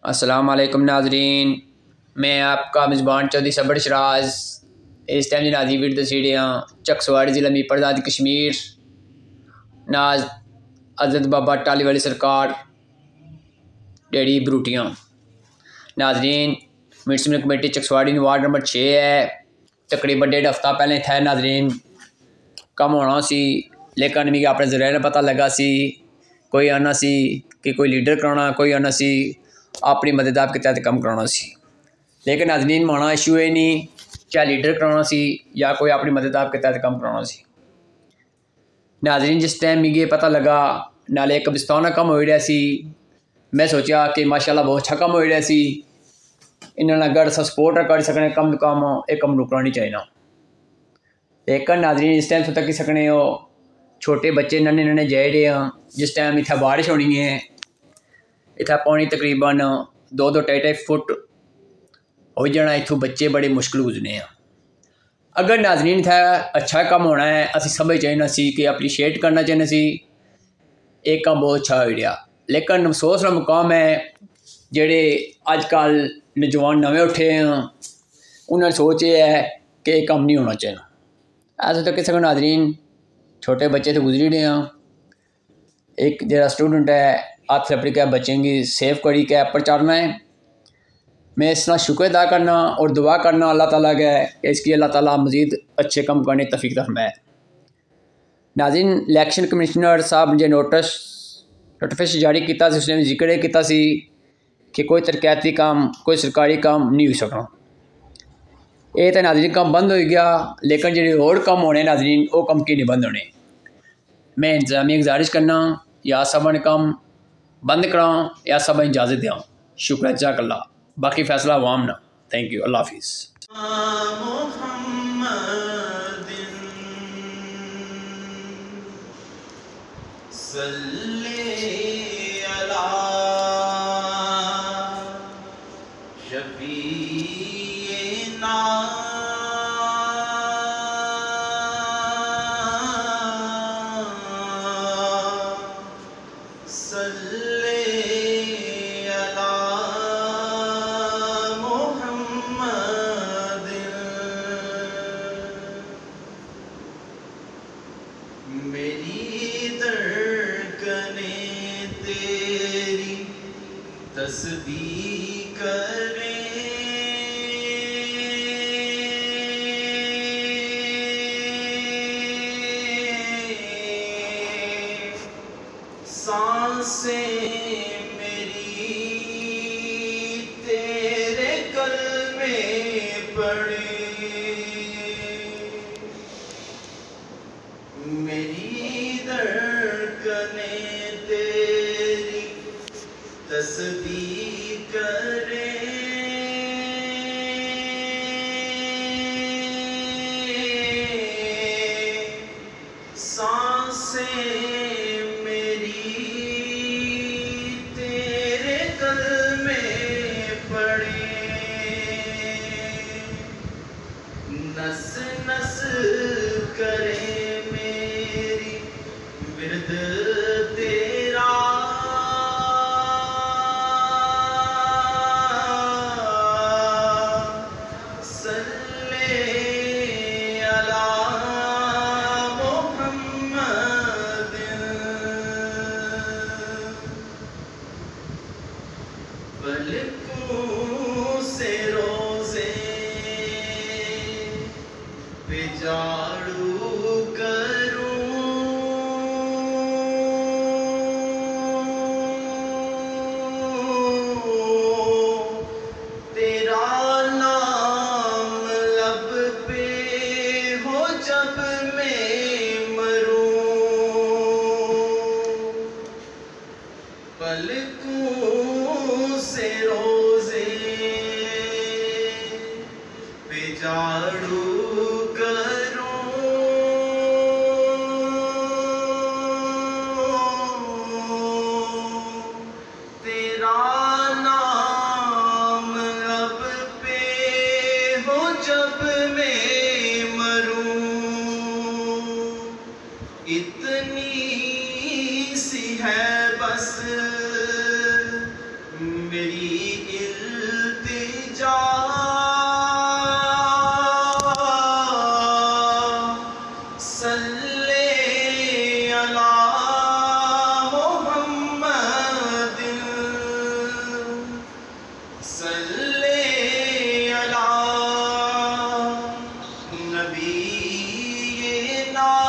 अस्सलाम वालेकुम नाजरीन, मैं आपका मेज़बान चौधरी सबर शराज इस टाइम नाजी वीर दसीड़ियाँ चकसवाड़ी ज़िला मीरपुर आज़ाद कश्मीर नाज हज़रत बाबा टाली वाली सरकार डेढ़ी बरूटियाँ। नाजरीन municipal committee Chakswari ward number 6 है। तकरीबन 1.5 हफ्ता पहले था नाजरीन कम होना सी, लेकिन मिगी अपने ज़रिए पता लगा सी कोई आना सी कि कोई लीडर कराना, कोई आना सी अपनी मदद के तहत कम कराना सी। लेकिन नाजरीन माना इशू है नहीं क्या लीडर कराना सी या कोई अपनी मदद के तहत कम कराना सी। नाजरीन जिस टाइम मिगी पता लगा नाले कब्रिस्तान कम हो रहा सी, मैं सोचा कि माशाल्लाह बहुत अच्छा कम हो रहा सी, इन्होंने अगर सपोर्ट कर सकने कम तो कम एक कम रुकना नहीं चाहिए। लेकिन नाजरीन इस टाइम तक सकने हो छोटे बच्चे नन्हे नन्हे जाए रहे हैं। जिस टाइम इतना बारिश होनी है इतना पानी तकरीबन 2-2-2.5 फुट हो जाना, इतों बच्चे बड़े मुश्किल गुजरने हैं। अगर नाजरीन इतना अच्छा काम होना है असं सब चाहिए सी कि अप्रीशिएट करना चाहिए सी, एक काम बहुत अच्छा हो रहा। लेकिन अफसोस का मुकाम है जेडे अजकल नौजवान नवे उठे हैं उन्होंने सोच ये है कि यह कम नहीं होना चाहिए। ऐसे तो किसी को नाजरीन छोटे बच्चे तो गुजरी रहे हैं। एक जरा स्टूडेंट है हाथ लपड़ी के बच्चे की सेफ करी के पर चढ़ना है। मैं इसका शुक्र अदा करना और दुआ करना अल्लाह ताला के कि इसकी अल्लाह ताला मज़ीद अच्छे कम करने तौफीक फरमाए। नाज़रीन इलेक्शन कमिश्नर साहब मुझे नोटिफिकेशन जारी किया, उसने जिक्र किया कि कोई तरक्याती काम कोई सरकारी काम नहीं हो सकना। ये तो नाज़रीन काम बंद हो गया, लेकिन जो और कम होने नाज़रीन वो कम की नहीं बंद होने। मैं इंतजामिया गुजारिश करना या सब ने काम बंद कराओ या सब इजाज़त दें। शुक्र जज़ाकल्लाह, बाकी फैसला अवाम ना। थैंक यू, अल्लाह हाफिज़। मेरी धड़कनें तेरी तस्बीह करें, सांसें मेरी तेरे कलमे पढ़े। मेरी धड़कनें तेरी तस्बीह करें, सांसें मेरी तेरे कलमे पढ़े। नस नस करे विरद तेरा, सल्ले अला मुहम्मद। पलकों से रोज़े पे झाड़ू जब मैं मरूं, पलकों से रोज़े पे झाड़ू करूं, इल्तिजा सल्ले अला मुहम्मदिन सल्ले अला नबीना